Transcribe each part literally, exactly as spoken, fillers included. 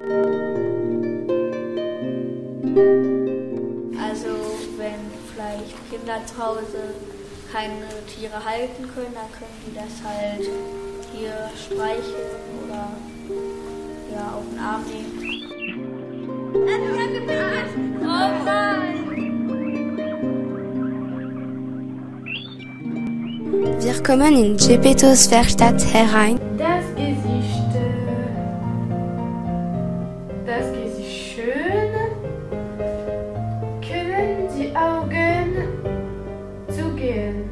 Also wenn vielleicht Kinder zu Hause keine Tiere halten können, dann können die das halt hier streicheln oder ja, auf den Arm nehmen. Oh nein! Wir kommen in Geppettos Werkstatt herein. Das Gesicht, das Gesicht schön. Können die Augen zugehen?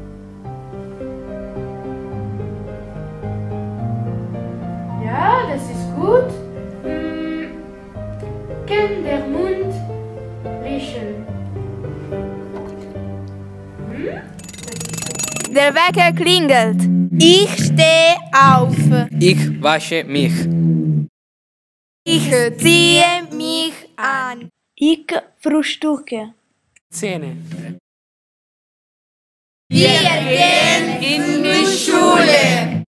Ja, das ist gut. Hm. Kann der Mund riechen? Hm? Der Wecker klingelt. Ich stehe auf. Ich wasche mich. Ich ziehe mich an. Ich frühstücke. Zähne. Wir gehen in die Schule.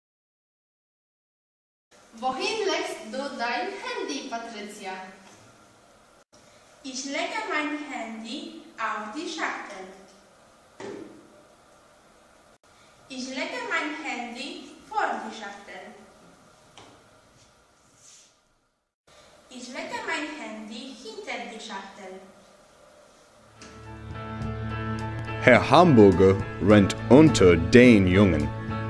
Wohin legst du dein Handy, Patricia? Ich lege mein Handy auf die Schachtel. Ich lege mein Handy vor die Schachtel. Ich lege mein Handy hinter die Schachtel. Herr Hamburger rennt unter den Jungen.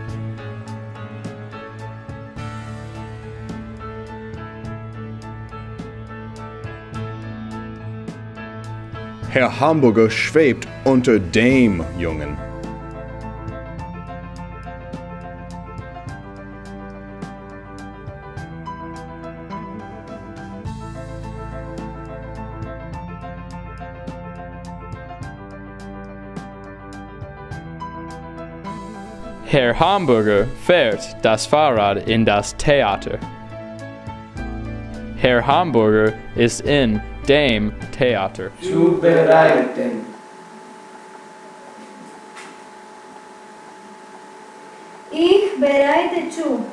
Herr Hamburger schwebt unter dem Jungen. Herr Hamburger fährt das Fahrrad in das Theater. Herr Hamburger ist in dem Theater. Zubereiten. Ich bereite zu.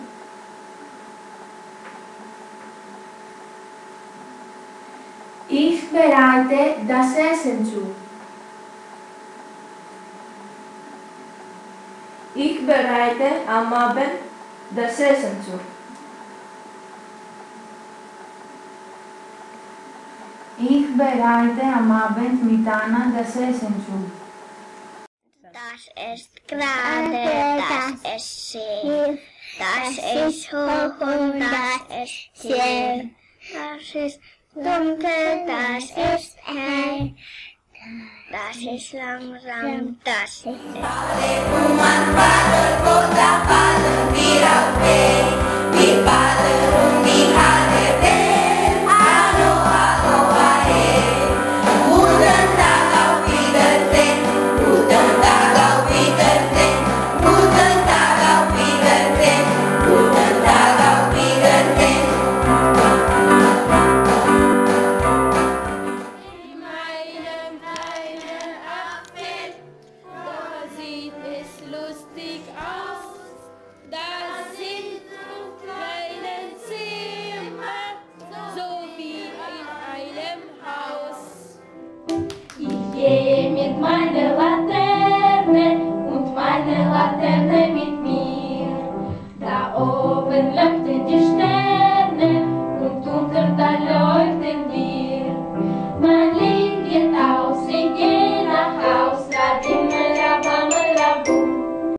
Ich bereite das Essen zu. Ich bereite am Abend das Essen zu. Ich bereite am Abend mit Anna das Essen zu. Das ist gerade, das ist schön, das ist hoch und das ist tief. Das ist dunkel, das ist hell, das ist langsam, das ist Sieht es lustig aus.